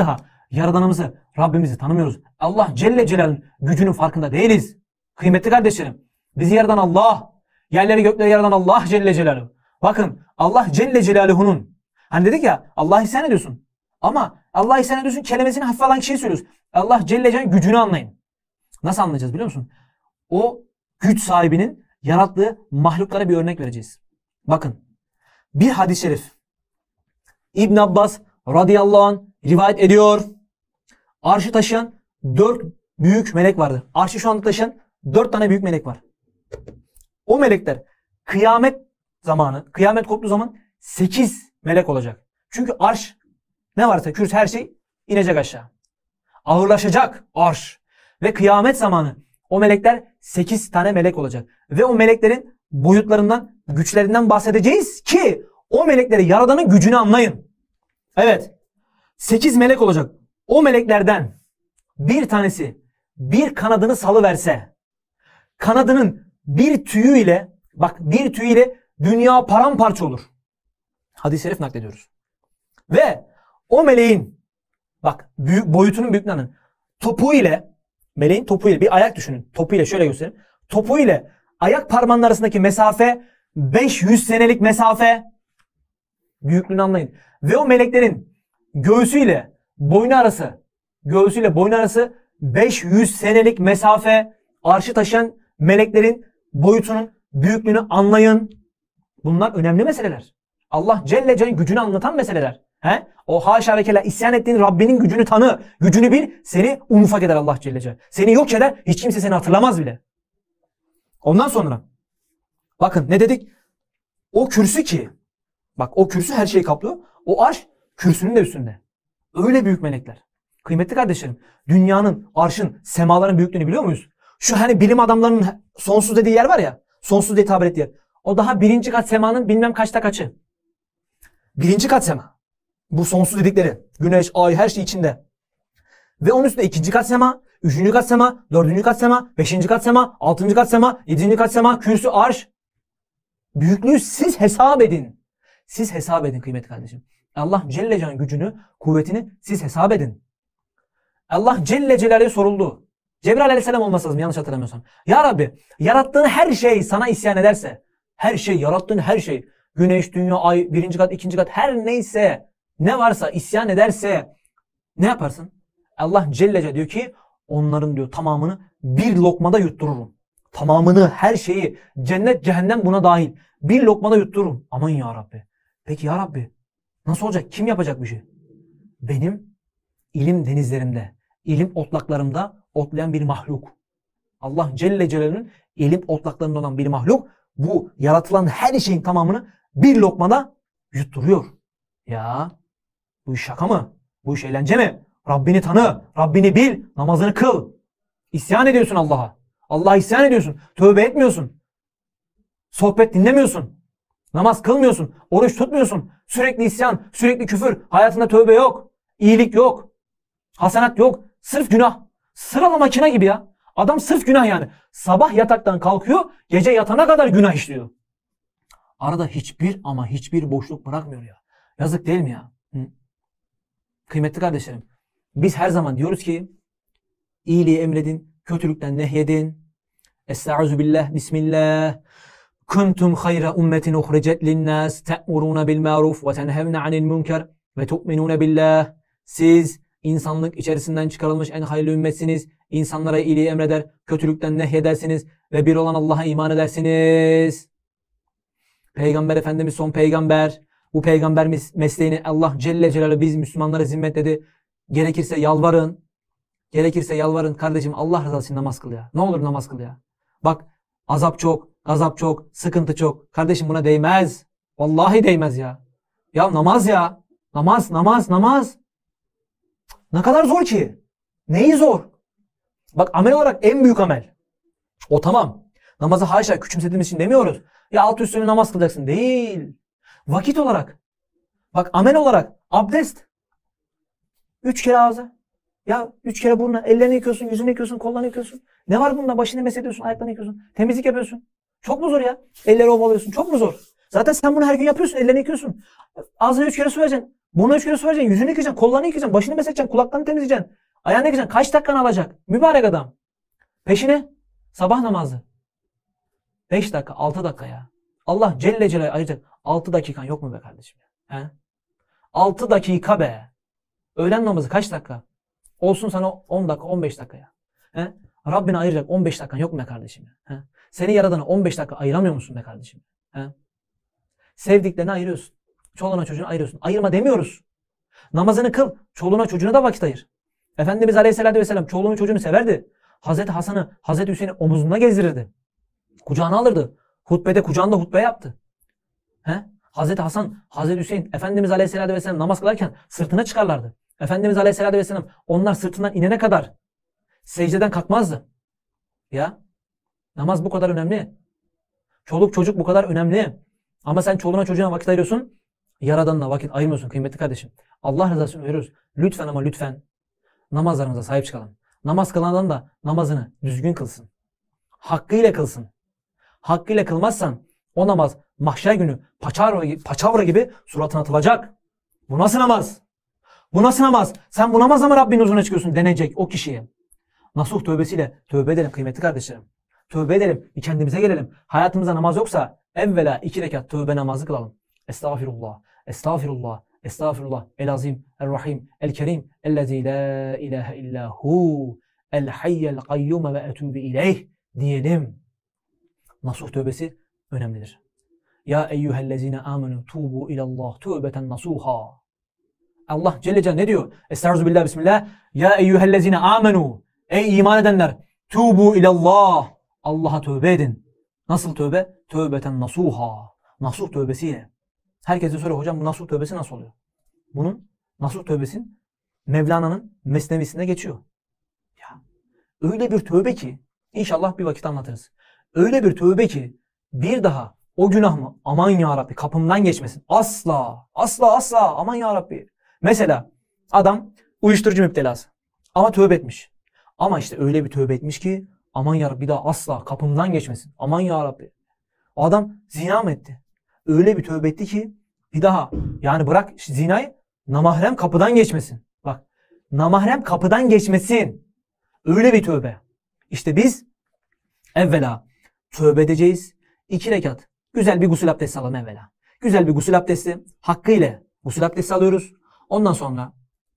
daha Yaradanımızı, Rabbimizi tanımıyoruz. Allah Celle Celaluhu'nun gücünün farkında değiliz. Kıymetli kardeşlerim, bizi yaradan Allah, yerleri gökleri yaradan Allah Celle Celaluhu. Bakın Allah Celle Celaluhu'nun, hani dedik ya Allah'a isyan ediyorsun. Ama Allah'a isyan ediyorsun kelimesini hafife alan kişiye söylüyoruz. Allah Celle Celaluhu'nun gücünü anlayın. Nasıl anlayacağız biliyor musun? O güç sahibinin yarattığı mahluklara bir örnek vereceğiz. Bakın bir hadis-i şerif. İbn Abbas radıyallahu anh rivayet ediyor. Arşı taşıyan 4 büyük melek vardır. Arşı şu anda taşıyan 4 tane büyük melek var. O melekler kıyamet zamanı, kıyamet koptuğu zaman 8 melek olacak. Çünkü arş ne varsa kürsü her şey inecek aşağı. Ağırlaşacak arş. Ve kıyamet zamanı o melekler 8 tane melek olacak. Ve o meleklerin boyutlarından, güçlerinden bahsedeceğiz ki o melekleri Yaradan'ın gücünü anlayın. Evet. 8 melek olacak. O meleklerden bir tanesi bir kanadını salıverse, kanadının bir tüyüyle, bak bir tüyüyle dünya paramparça olur. Hadis-i şerif naklediyoruz. Ve o meleğin, bak boyutunun büyüklüğünün topuğu ile, meleğin topuğu ile bir ayak düşünün. Topu ile şöyle göstereyim. Topuğu ile ayak parmağının arasındaki mesafe 500 senelik mesafe. Büyüklüğünü anlayın. Ve o meleklerin göğsüyle boynu arası 500 senelik mesafe. Arşı taşıyan meleklerin boyutunun büyüklüğünü anlayın. Bunlar önemli meseleler. Allah Celle Celle'nin gücünü anlatan meseleler. O haşa ve kella isyan ettiğin Rabbinin gücünü tanı. Gücünü bil. Seni unufak eder Allah Celle Celle. Seni yok eder. Hiç kimse seni hatırlamaz bile. Ondan sonra bakın ne dedik? O kürsü ki, bak o kürsü her şeyi kaplıyor. O arş kürsünün de üstünde. Öyle büyük melekler. Kıymetli kardeşlerim, dünyanın, arşın, semaların büyüklüğünü biliyor muyuz? Şu hani bilim adamlarının sonsuz dediği yer var ya, sonsuz diye tabir ettiği yer. O daha 1. kat semanın bilmem kaçta kaçı. 1. kat sema. Bu sonsuz dedikleri. Güneş, ay, her şey içinde. Ve onun üstünde 2. kat sema, 3. kat sema, 4. kat sema, 5. kat sema, 6. kat sema, 7. kat sema, kürsü, arş. Büyüklüğü siz hesap edin. Siz hesap edin kıymetli kardeşim. Allah Celle Celle'nin gücünü, kuvvetini siz hesap edin. Allah Celle Celaluhu'ya soruldu. Cebrail Aleyhisselam olması lazım yanlış hatırlamıyorsam. Ya Rabbi, yarattığın her şey sana isyan ederse, her şey, yarattığın her şey, güneş, dünya, ay, 1. kat, 2. kat, her neyse, ne varsa isyan ederse ne yaparsın? Allah Celle Celaluhu diyor ki onların diyor tamamını bir lokmada yuttururum. Tamamını, her şeyi, cennet, cehennem buna dahil. Bir lokmada yuttururum. Aman ya Rabbi. Peki ya Rabbi nasıl olacak? Kim yapacak bu işi? Benim ilim denizlerimde, ilim otlaklarımda otlayan bir mahluk. Allah Celle Celaluhu'nun ilim otlaklarında olan bir mahluk bu yaratılan her şeyin tamamını bir lokmada yutturuyor. Ya bu iş şaka mı? Bu iş eğlence mi? Rabbini tanı, Rabbini bil, namazını kıl. İsyan ediyorsun Allah'a. Allah'a isyan ediyorsun. Tövbe etmiyorsun. Sohbet dinlemiyorsun. Namaz kılmıyorsun. Oruç tutmuyorsun. Sürekli isyan, sürekli küfür. Hayatında tövbe yok. İyilik yok. Hasenat yok. Sırf günah. Sıralama makine gibi ya. Adam sırf günah yani. Sabah yataktan kalkıyor, gece yatana kadar günah işliyor. Arada hiçbir boşluk bırakmıyor ya. Yazık değil mi ya? Kıymetli kardeşlerim, biz her zaman diyoruz ki iyiliği emredin, kötülükten nehyedin. Estaizu billah, bismillah. Kuntum hayra ummetin uhrecet linnas te'muruna bil ma'ruf ve tenhevne anil münker ve tu'minune billah. Siz insanlık içerisinden çıkarılmış en hayırlı ümmetsiniz. İnsanlara iyiliği emreder, kötülükten nehyedersiniz ve bir olan Allah'a iman edersiniz. Peygamber Efendimiz son peygamber. Bu peygamber mesleğini Allah Celle Celaluhu biz Müslümanlara zimmetledi. Gerekirse yalvarın. Gerekirse yalvarın. Kardeşim Allah rızası için namaz kıl ya. Ne olur namaz kıl ya. Bak azap çok, gazap çok, sıkıntı çok. Kardeşim buna değmez. Vallahi değmez ya. Ya namaz ya. Namaz. Ne kadar zor ki? Neyi zor? Bak amel olarak en büyük amel. O tamam. Namazı haşa küçümsediğimiz için demiyoruz. Ya altı üstüne namaz kılacaksın. Değil. Vakit olarak. Bak amel olarak. Abdest. 3 kere ağza. Ya 3 kere burnuna. Ellerini yıkıyorsun, yüzünü yıkıyorsun, kollarını yıkıyorsun. Ne var bunda? Başını mesediyorsun, ayaklarını yıkıyorsun. Temizlik yapıyorsun. Çok mu zor ya? Elleri ovalıyorsun. Çok mu zor? Zaten sen bunu her gün yapıyorsun. Ellerini yıkıyorsun. Ağzına 3 kere su vereceksin. Burnuna 3 kere su vereceksin. Yüzünü yıkayacaksın. Kollarını yıkayacaksın. Başını mesledeceksin. Kulaklarını temizleyeceksin. Ayağını yıkayacaksın. Kaç dakikanı alacak? Mübarek adam. Peşine sabah namazı. 5 dakika, 6 dakika ya. Allah Celle Celaluhu ayıracak. 6 dakikan yok mu be kardeşim? He? 6 dakika be. Öğlen namazı kaç dakika? Olsun sana 10 dakika, 15 dakika ya. He? Rabbine ayıracak 15 dakikan yok mu be kardeşim? He? Seni yaradana 15 dakika ayıramıyor musun be kardeşim? He? Sevdiklerini ayırıyorsun. Çoluğuna çocuğuna ayırıyorsun. Ayırma demiyoruz. Namazını kıl. Çoluğuna çocuğuna da vakit ayır. Efendimiz Aleyhisselatü Vesselam çoluğunu çocuğunu severdi. Hazreti Hasan'ı, Hazreti Hüseyin'i omuzunda gezdirirdi. Kucağına alırdı. Hutbede kucağında hutbe yaptı. He? Hazreti Hasan, Hazreti Hüseyin, Efendimiz Aleyhisselatü Vesselam namaz kılarken sırtına çıkarlardı. Efendimiz Aleyhisselatü Vesselam onlar sırtından inene kadar secdeden kalkmazdı. Ya namaz bu kadar önemli. Çoluk çocuk bu kadar önemli. Ama sen çoluğuna çocuğuna vakit ayırıyorsun. Yaradanına vakit ayırmıyorsun kıymetli kardeşim. Allah rızası için veriyoruz. Lütfen ama lütfen namazlarımıza sahip çıkalım. Namaz kılan adam da namazını düzgün kılsın. Hakkıyla kılsın. Hakkıyla kılmazsan o namaz mahşer günü paçavra gibi suratına atılacak. Bu nasıl namaz? Bu nasıl namaz? Sen bu namazla mı Rabbinin huzuruna çıkıyorsun denecek o kişiye. Nasuh tövbesiyle tövbe edelim kıymetli kardeşlerim. Tövbe edelim. Bir kendimize gelelim. Hayatımızda namaz yoksa evvela 2 rekat tövbe namazı kılalım. Estağfirullah. Estağfirullah. Estağfirullah. El-Azim, El-Rahim, El-Kerim, Ellezî la ilahe illâhu, El-Hayyel Kayyum ve etûbü ileyh diyelim. Nasuh tövbesi önemlidir. Ya eyyühellezine amenu tubu ilallah tövbeten nasuha. Allah Celle Celle ne diyor? Estağfirullah bismillah. Ya eyyühellezine amenu. Ey iman edenler. Tubu ilallah. Allah'a tövbe edin. Nasıl tövbe? Tövbeten nasuha. Nasuh tövbesiyle. Herkese soruyor hocam bu nasuh tövbesi nasıl oluyor? Bunun nasuh tövbesin Mevlana'nın mesnevisinde geçiyor. Ya öyle bir tövbe ki inşallah bir vakit anlatırız. Öyle bir tövbe ki bir daha o günah mı aman ya Rabbi kapımdan geçmesin. Asla asla asla aman ya Rabbi. Mesela adam uyuşturucu müptelası ama tövbe etmiş. Ama işte öyle bir tövbe etmiş ki aman ya Rabbi bir daha asla kapımdan geçmesin. Aman ya Rabbi. O adam zina mı etti? Öyle bir tövbe etti ki bir daha yani bırak zinayı namahrem kapıdan geçmesin. Bak namahrem kapıdan geçmesin. Öyle bir tövbe. İşte biz evvela tövbe edeceğiz. 2 rekat güzel bir gusül abdesti alalım evvela. Güzel bir gusül abdesti hakkıyla gusül abdesti alıyoruz. Ondan sonra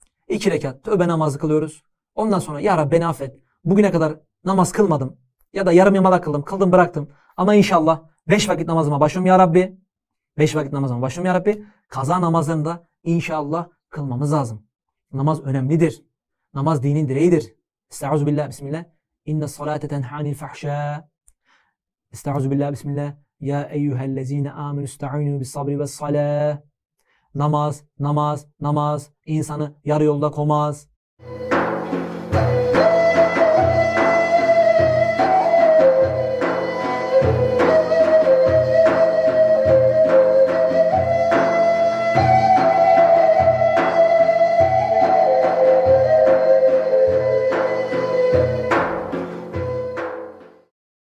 2 rekat tövbe namazı kılıyoruz. Ondan sonra ya Rabbi beni affet. Bugüne kadar namaz kılmadım. Ya da yarım yamalak kıldım. Kıldım bıraktım. Ama inşallah 5 vakit namazıma başlıyorum ya Rabbi. 5 vakit namazıma başlıyorum ya Rabbi. Kaza namazlarını da inşallah kılmamız lazım. Namaz önemlidir. Namaz dinin direğidir. Estağfirullah bismillah. İnne salate tenhanil fahşâ. Estağfirullah bismillah. Ya eyyühellezine amenu ista'inu bis sabri ve salâh. Namaz, namaz, namaz insanı yarı yolda koymaz.